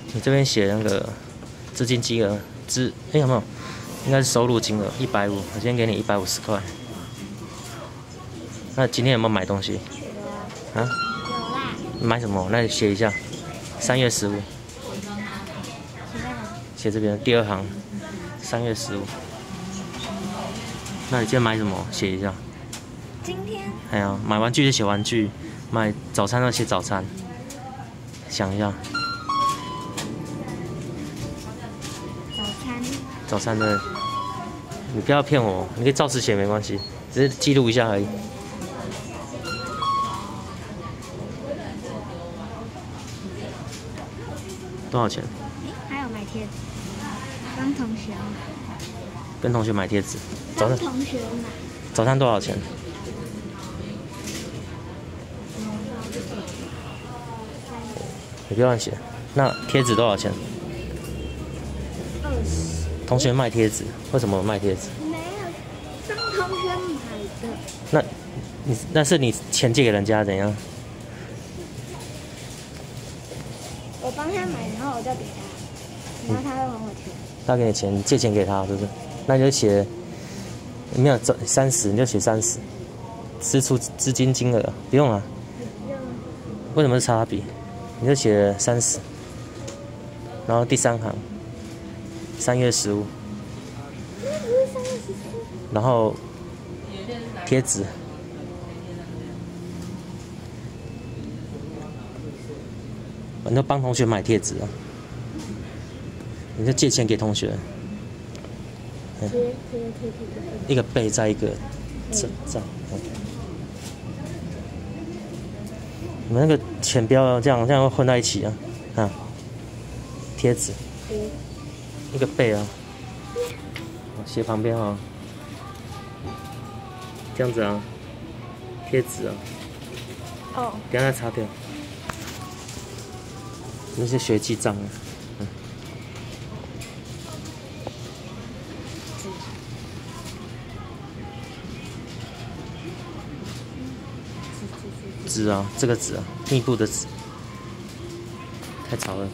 你这边写那个资金金额，有没有？应该是收入金额150，我今天给你150块。那今天有没有买东西？ 有啊。 啊？ 有啦。 买什么？那你写一下。3月15。 写在哪？ 写这边第2行，3月15。那你今天买什么？写一下。 今天。 哎呀，买玩具就写玩具，买早餐就写早餐。想一下。早餐的，你不要骗我，你可以照实写没关系，只是记录一下而已。多少钱？ 还有买贴纸，帮同学买。 跟同学买贴纸。 帮同学买。 早餐多少钱？你不要乱写。那贴纸多少钱 ？20。 同学卖贴纸，为什么卖贴纸？ 没有，帮同学买的。 那是你钱借给人家怎样？ 我帮他买，然后我就给他，然后他会还我钱。 他给你钱，你借钱给他，是不是？那你就写没有30，你就写30，支出资金金额不用啊。为什么是擦笔？你就写30，然后第3行，3月15，然后贴纸，你就帮同学买贴纸啊，你就借钱给同学，一个背再一个这样。你们那个钱不要这样会混在一起啊！啊，贴纸，一个背啊，写旁边啊，这样子啊，贴纸啊， 哦， 等下再擦掉。那些学记账啊，纸啊，这个纸啊，密布的纸，太吵了。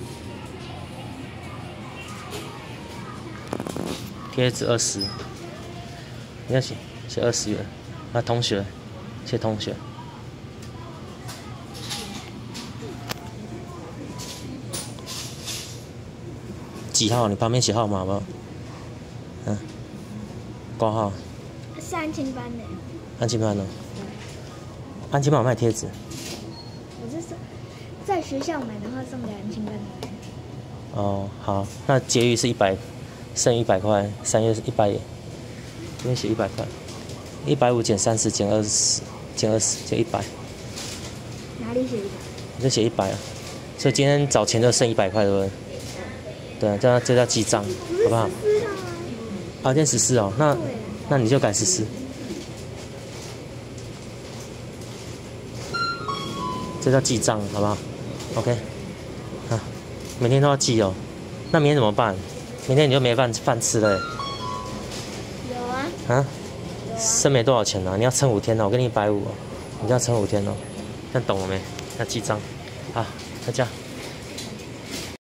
贴纸20，你要写20元。那同学，写同学。几号？你旁边写号码好不好？嗯，挂号。 是安亲班的。 安亲班呢？安亲班有卖贴纸。 我是在学校买，然后送给安亲班的。 哦，好，那结余是100，剩100块，3月是100元，这边写100块，150减30减20减100。 哪里写100？ 你就写100啊，所以今天找钱就剩100块，对不对？对，这叫记账，好不好？啊，今天14哦，那你就改14。这叫记账，好不好 ？OK， 啊，每天都要记哦。那明天怎么办？明天你就没饭吃了。 有啊。 啊？剩没多少钱啊？你要撑5天哦，我给你150哦，你要撑5天哦，这样懂了没？要记账。好，再见。